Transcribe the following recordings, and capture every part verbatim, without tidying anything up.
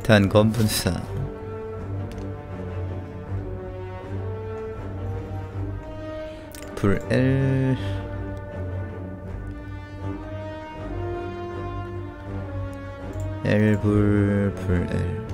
단검 분사. 불 L. L 불 불 L.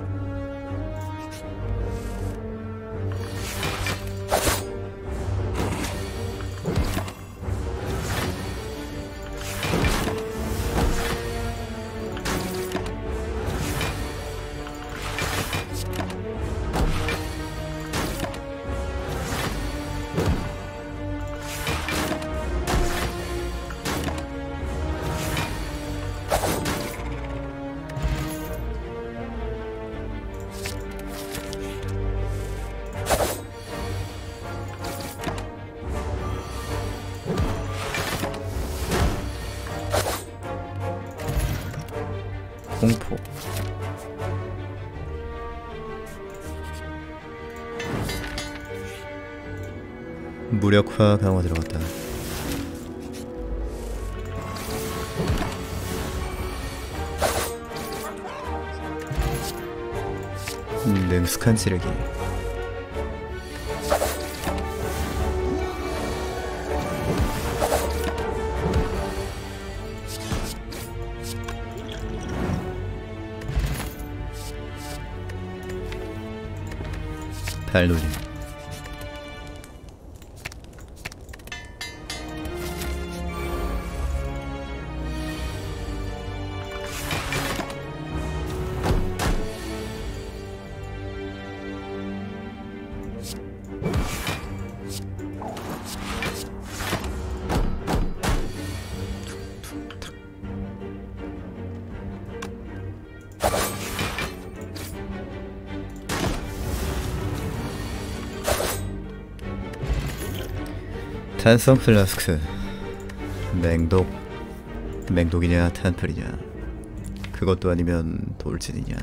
공포. 무력화 강화 들어갔다. 음, 능숙한 찌르기. 발놀림. 탄성 플라스크. 맹독. 맹독이냐 탄풀이냐. 그것도 아니면 돌진이냐.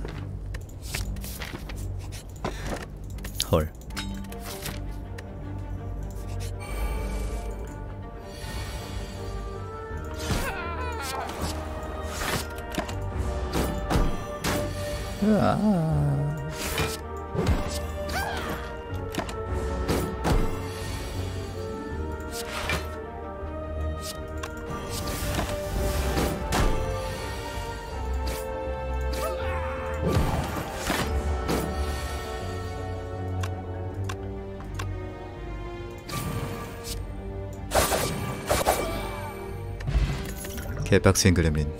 헐. 으아. 개빡친 그렘린.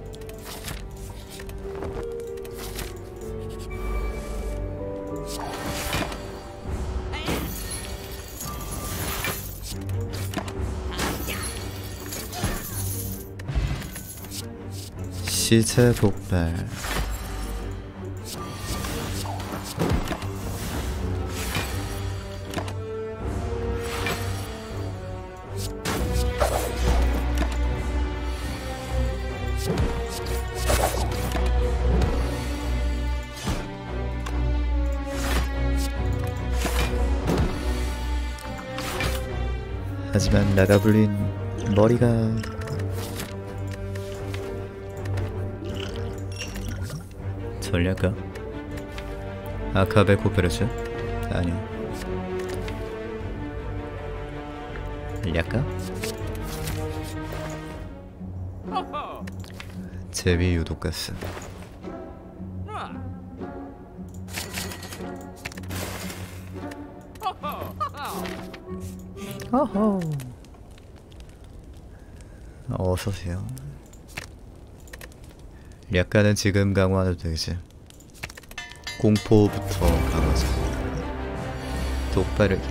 시체 폭발. 하지만 라가블린 머리가 전략가? 아카베 코페르츠? 아니 전략가? 제비 유독가스. 어허. 어서오세요. 약간은 지금 강화해도 되지. 공포부터 강화하자. 독바르기.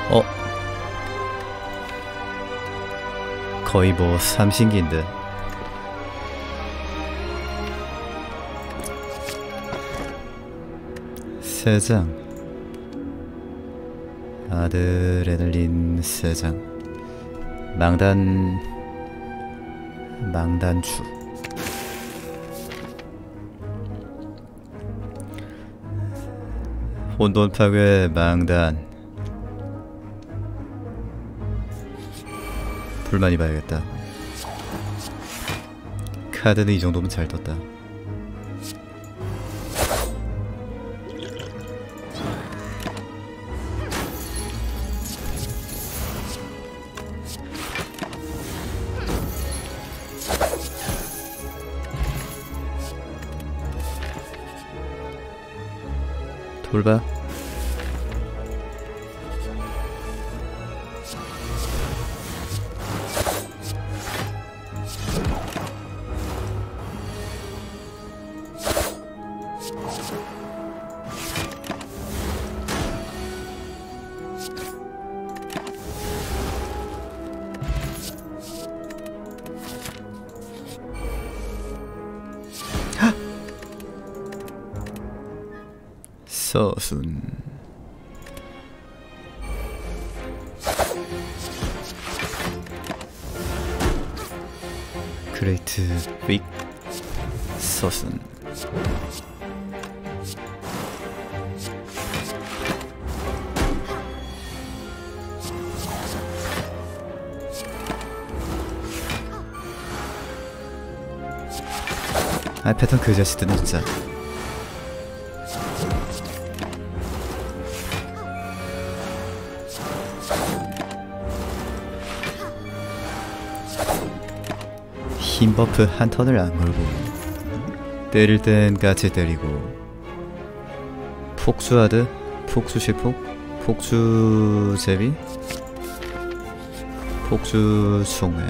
어? 거의 뭐 삼신기인데. 세장 아드레날린 세장 망단 망단추 혼돈 파괴 망단 불만이 봐야겠다. 카드는 이 정도면 잘 떴다. 돌봐. 서순 그레이트 빅 서순 아 패턴 그 자식들은 진짜. 흰 버프 한 턴을 안 걸고 때릴 땐 같이 때리고 폭주하드 폭주시폭 폭주제비 폭주총회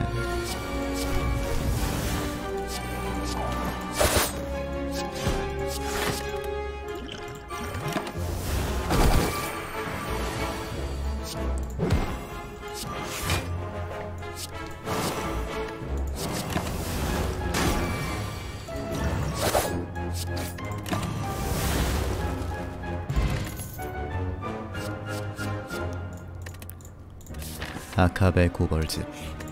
아카베 구벌집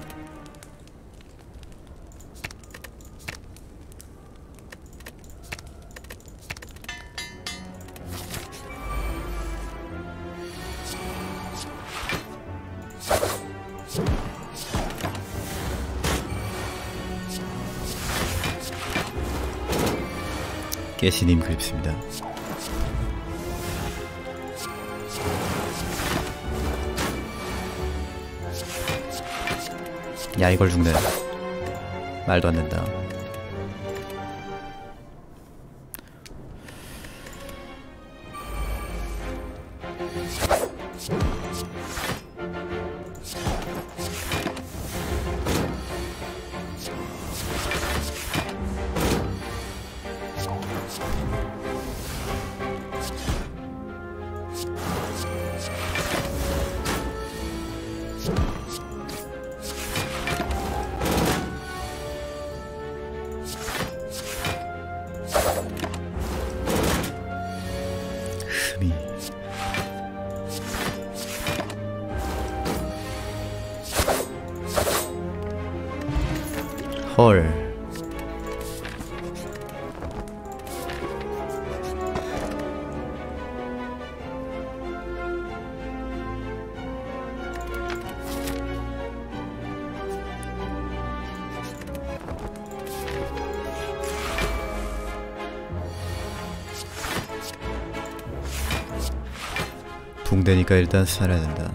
깨시님 그립습니다. 야 이걸 죽네. 말도 안 된다. 흠이 헐 붕대니까 일단 살아야 된다.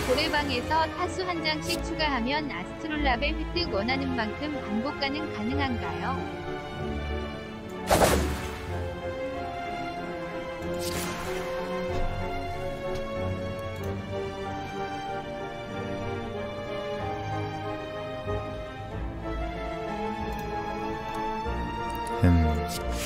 고래방에서 타수 한 장씩 추가하면 아스트롤랍의 획득 원하는 만큼 반복 가능 가능한가요? 음...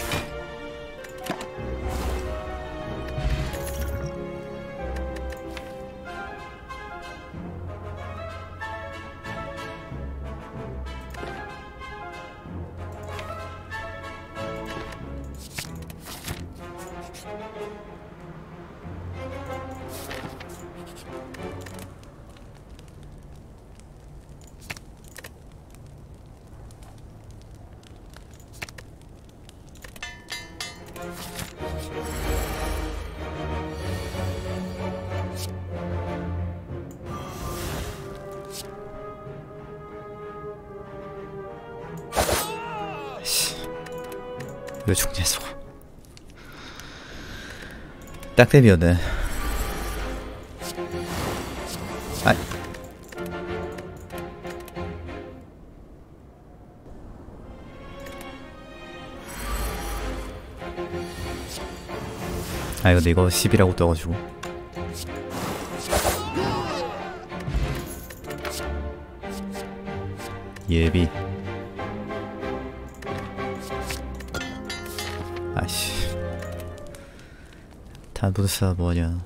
왜 죽냐 저거. 딱대비였네. 아이. 아 근데 이거 십이라고 떠가지고 예비. 아씨 단부드사 뭐하냐.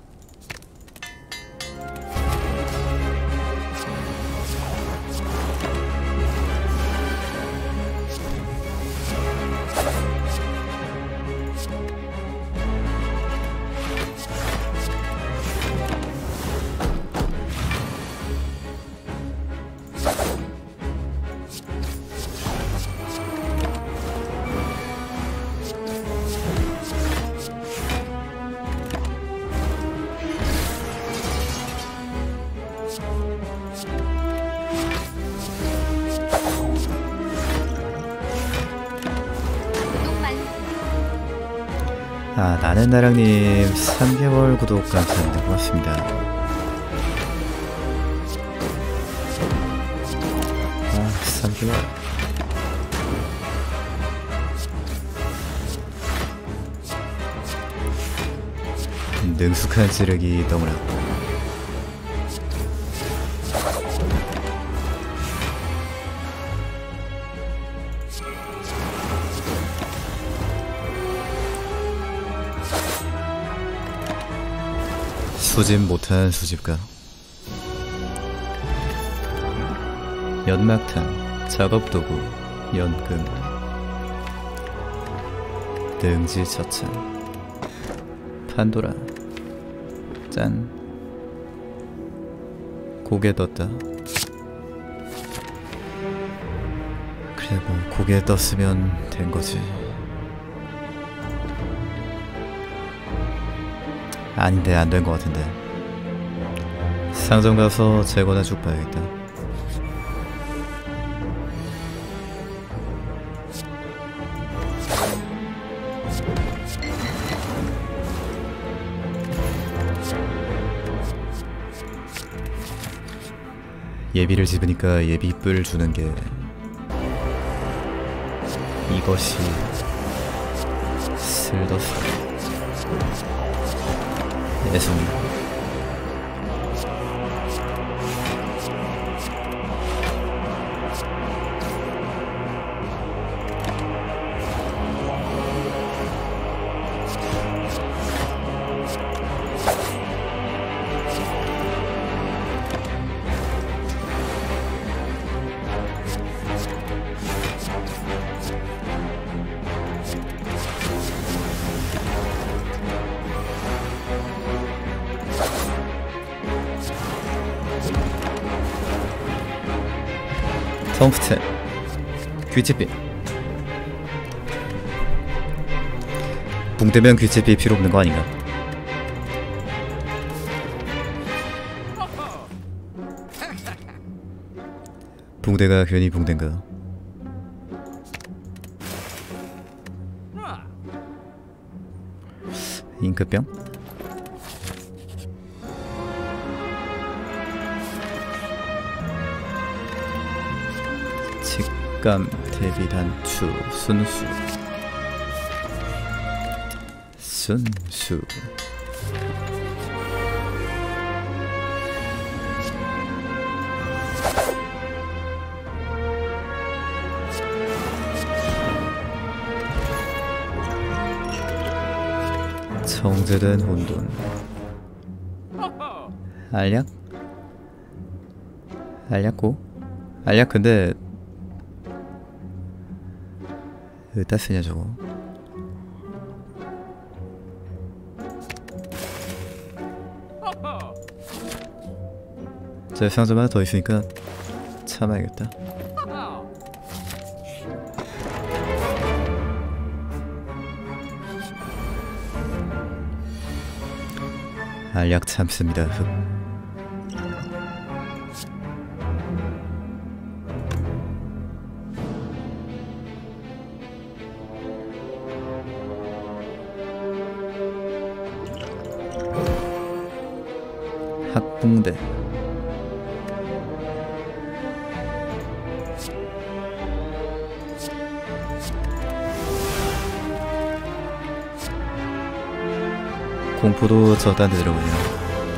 아, 나는 나랑님 삼 개월 구독 감사합니다. 고맙습니다. 아, 삼 개월. 능숙한 지르기 너무나. 수집 못한 수집가. 연막탄, 작업도구, 연금, 능지처참, 판도라, 짠, 고개 떴다. 그래 뭐 고개 떴으면 된거지. 아닌데 안된 것 같은데. 상점 가서 재고나 쭉 봐야겠다. 예비를 집으니까 예비뿔 주는 게 이것이 슬더스 예성. 성스텐 귀치비. 붕대면 귀치비 필요 없는 거 아닌가? 붕대가 괜히 붕대인가? 잉크병? 촉감, 대비, 단추, 순수. 순수. 정제된 혼돈. 알약? 알약고? 알약 근데 어디다 쓰냐 저거. 저 상점 하나 더 있으니까 참아야겠다. 알약 참습니다. 흑. 학붕대. 공포도 저딴 데 들어오네요.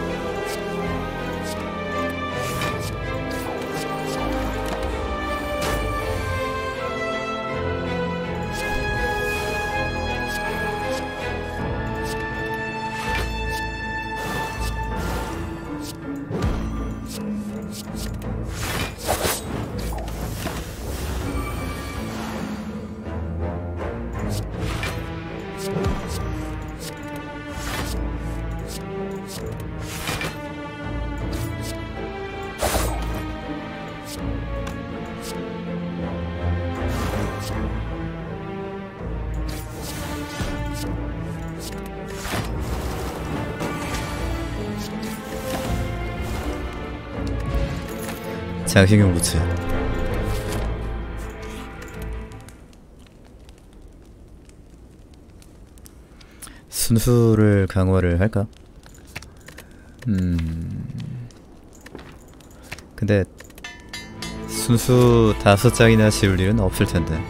장식용 부츠. 순수를 강화를 할까? 음... 근데 순수 다섯 장이나 지울 일은 없을 텐데.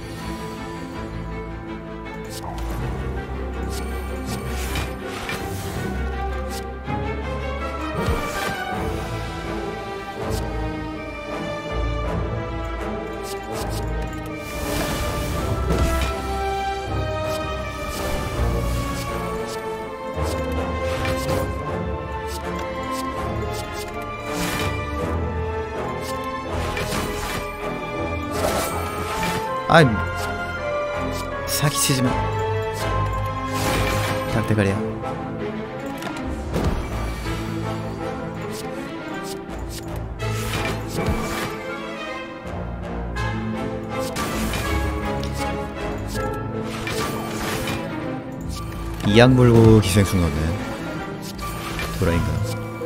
아이 사기치지마. 닭대가리야. 이약 물고 기생충 넣네. 도라인가.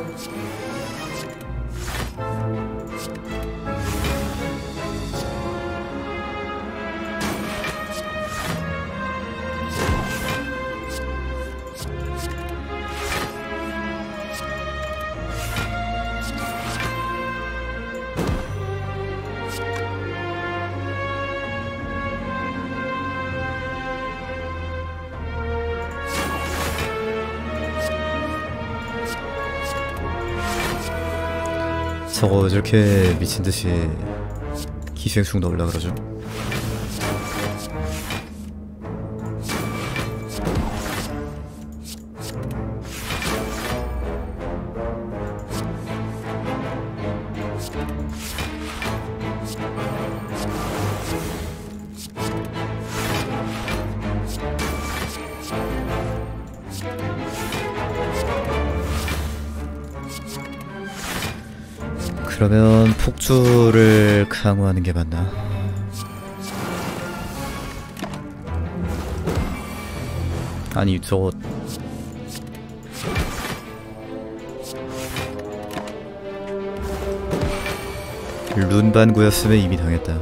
저거 저렇게 미친듯이 기생충 넣으려 그러죠? 그러면 폭주를 강화하는 게 맞나? 아니 저거 룬반구였으면 이미 당했다.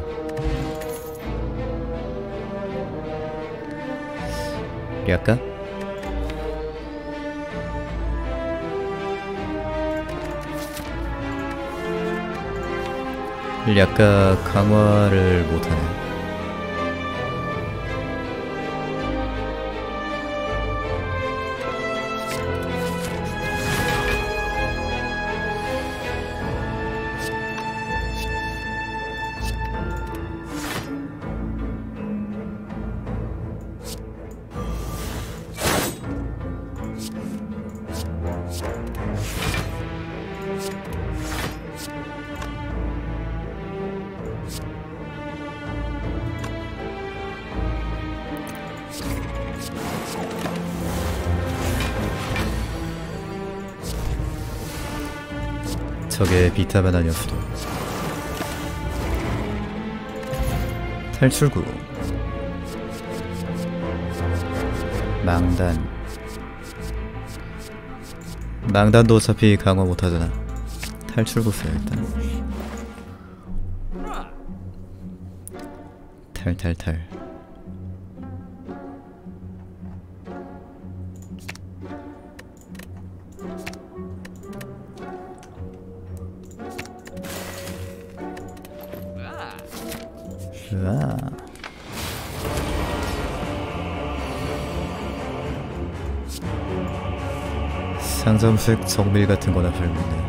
리아까? 약간 강화를 못하네. 저게 비타만 아니었어도. 탈출구. 망단. 망단도 어차피 강화 못하잖아. 탈출구 써요 일단. 탈탈탈. 으아. 상점색 정밀 같은 거나 팔겠네.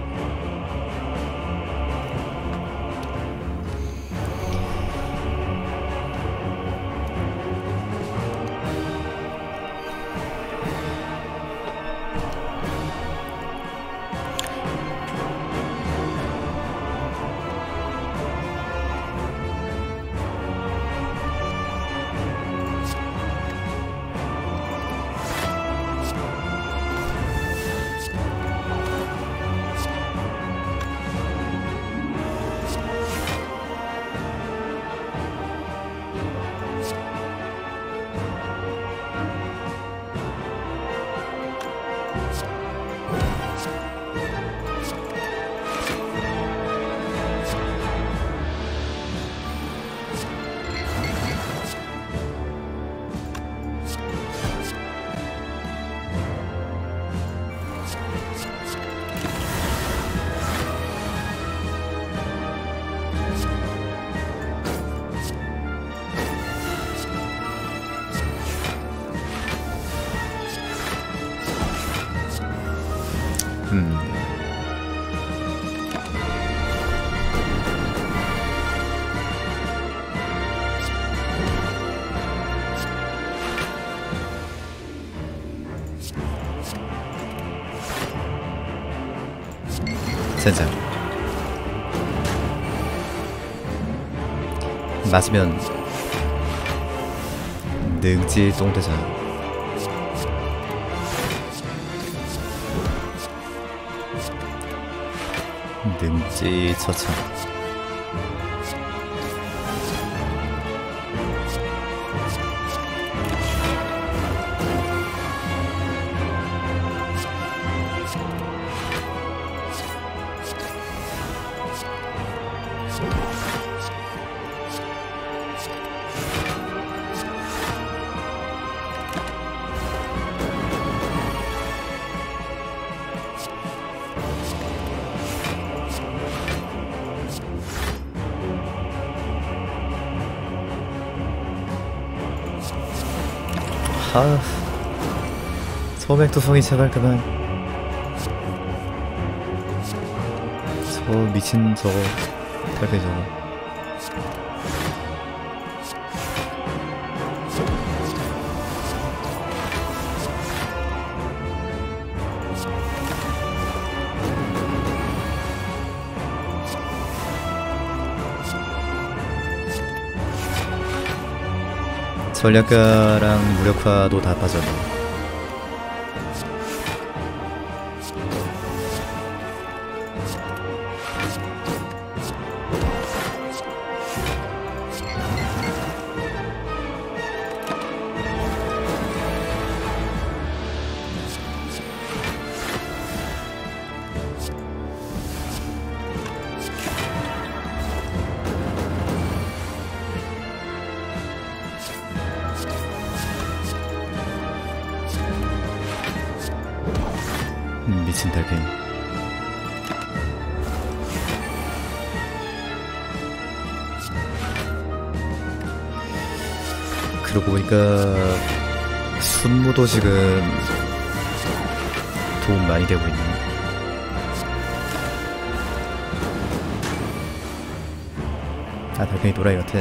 음. 젠장. 맞으면 능지 똥대잖아. 능지 처참. 아, 소맥투성이 제발 그만. 저 미친 저거 탈퇴 저거. 전략가랑 무력화도 다 빠졌네. 음, 미친 달팽이. 그러고 보니까 순무도 지금 도움 많이 되고 있네. 아, 달팽이 노라이 같아.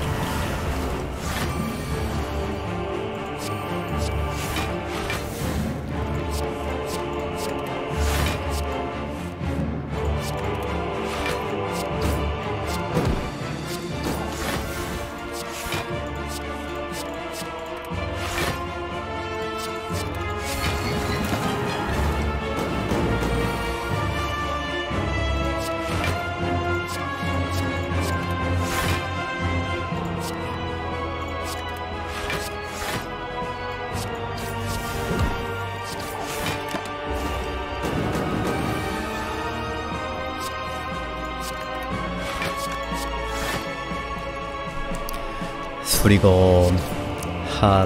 수리검, 핫,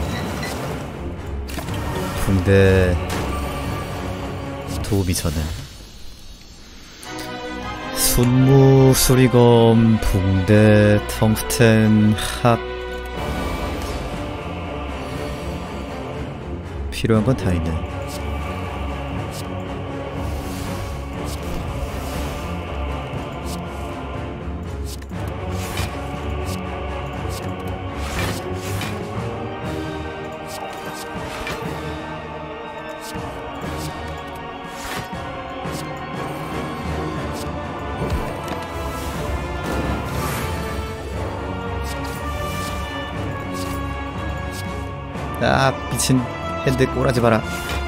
붕대, 도우미 전에 순무, 수리검, 붕대, 텅스텐, 핫. 필요한 건 다 있네. 아, 미친 핸드 꼬라지 마라.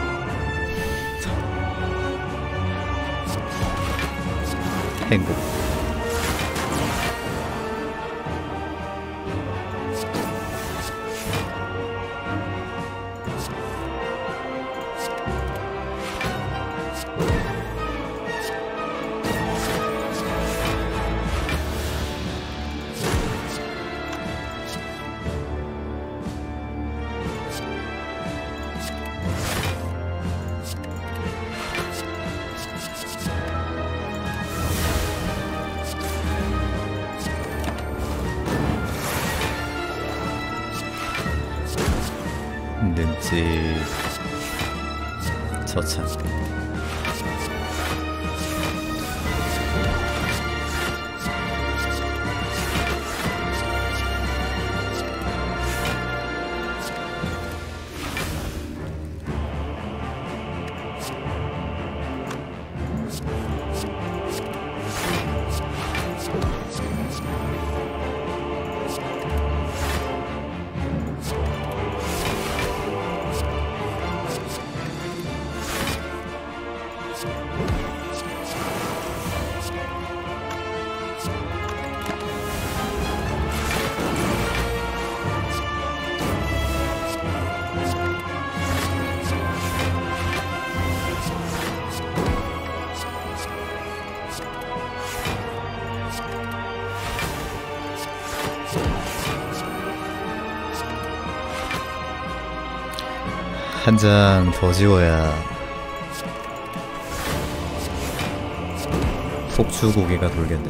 행복. 능지 저참. 한 장 더 지워야 폭주 고개가 돌겠네.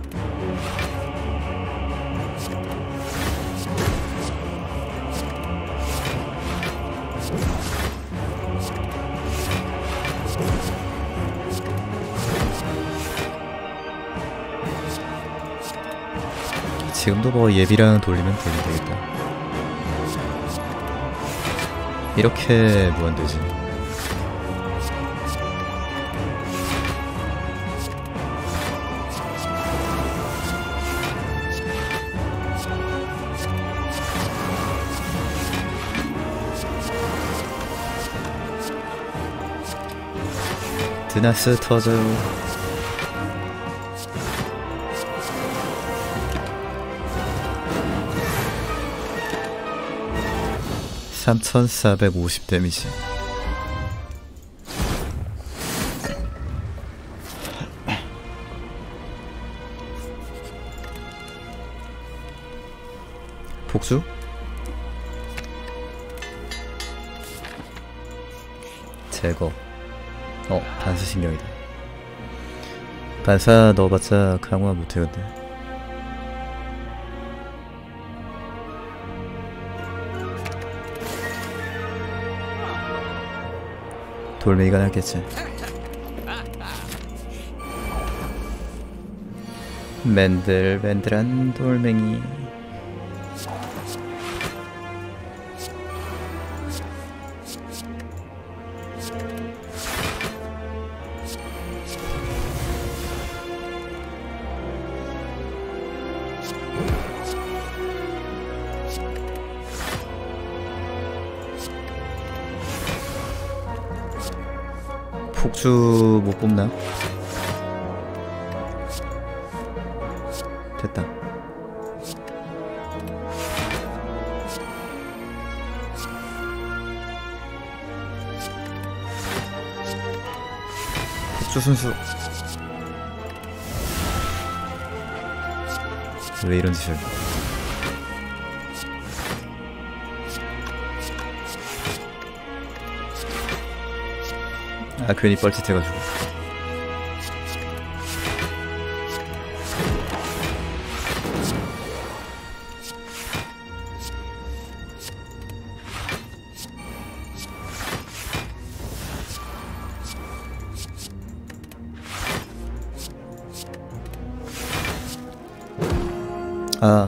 지금도 뭐 예비랑 돌리면 되면 되겠다. 이렇게 무한되지. 드나스 터져요. 삼천사백오십 데미지. 복수? 제거. 어, 반사신경이다. 반사 넣어봤자 강화 못해요. 근데 돌멩이가 낫겠지. 맨들맨들한 돌멩이. 폭주 못 뽑나? 됐다. 폭주 순수. 왜 이런 짓을? 아, 괜히 뻘짓해가지고. 아.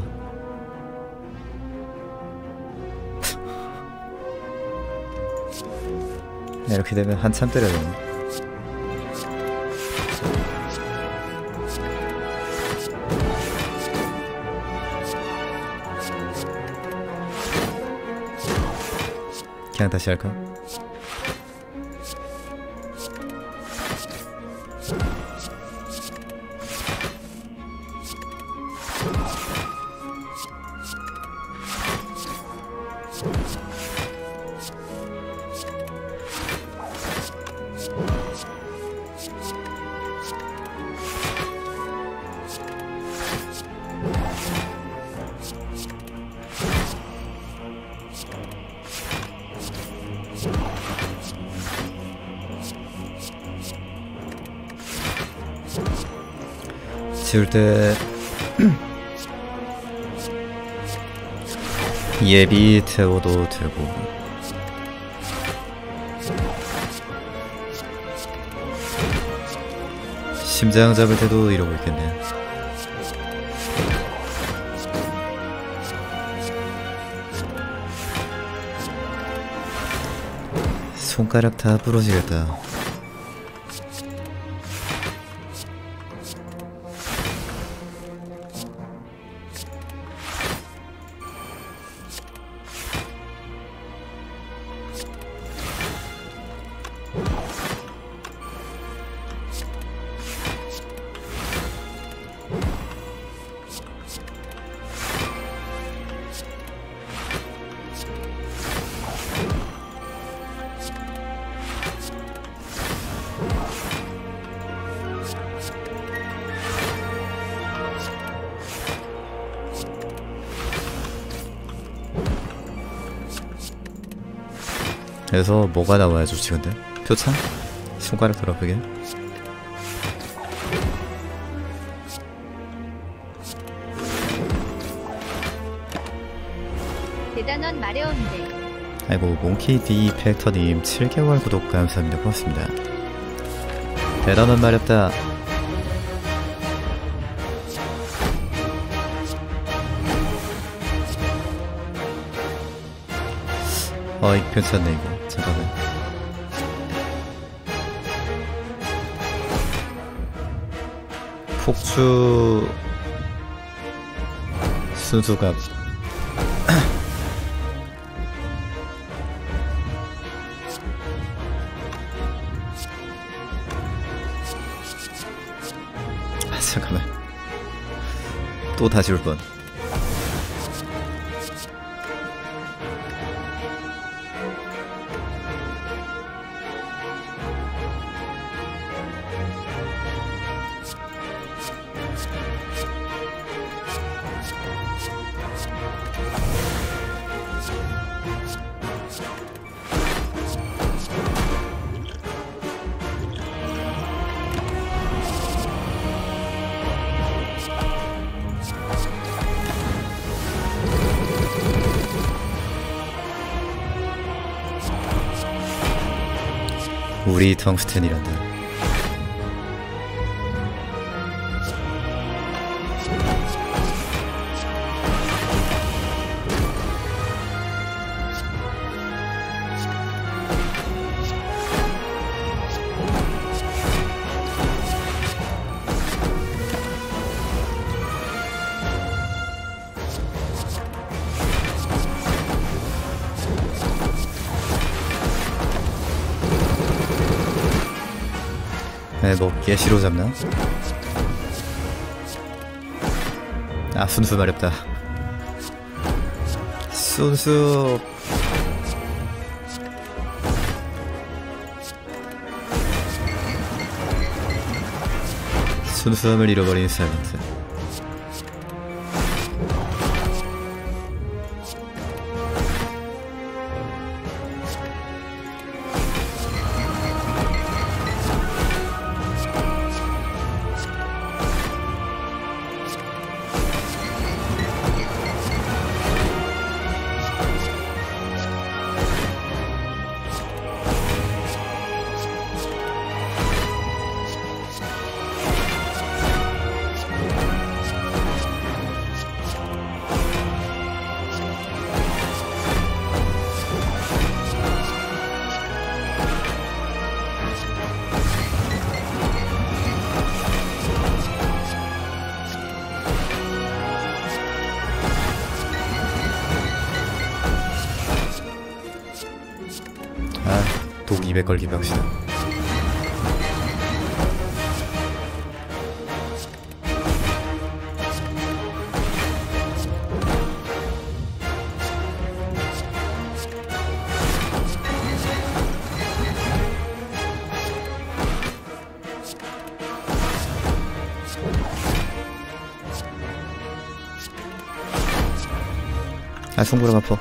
이렇게 되면 한참 때려야 되네. 그냥 다시 할까? 지울 때 예비 태워도 되고, 심장 잡을 때도 이러고 있겠네. 손가락 다 부러지겠다. 그래서 뭐가 나와야 좋지 근데? 표창? 손가락 들어 그게? 대단원 마려운데. 아이고 몽키 D 팩터님 칠 개월 구독 감사합니다. 고맙습니다. 대단원 마렵다. 어이 괜찮네 이거. 잠깐만. 폭주 순수갑. 아 잠깐만. 또 다시 올 뻔. 우리 텅스텐이란다. 에, 뭐 깨시로 잡나? 아, 순수 마렵다. 순수. 순수함을 잃어버린 사이런트. 독 이백 걸기 벽시다. 아, 송구랑 아파.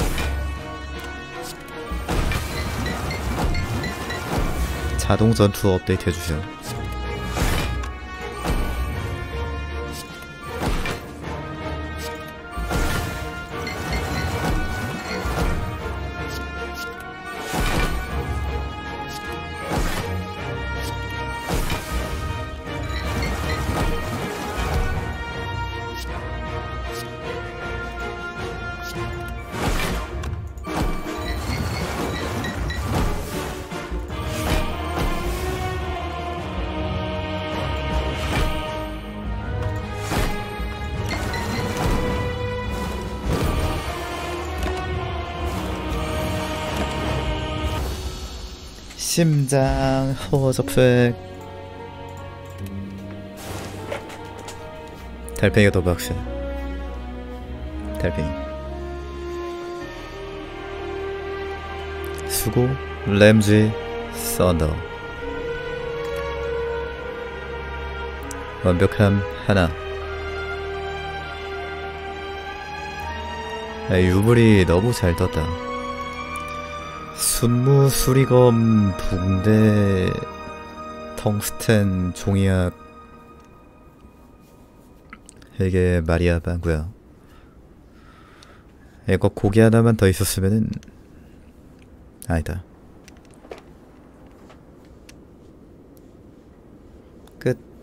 자동 전투 업데이트 해주세요. 심장 호접팩. 달팽이가 더 박스. 달팽이 수고. 램지 썬더. 완벽함 하나. 아, 유물이 너무 잘 떴다. 순무, 수리검, 붕대, 텅스텐, 종이약. 이게 마리아 방구야. 이거 고기 하나만 더 있었으면은 아니다. 끝.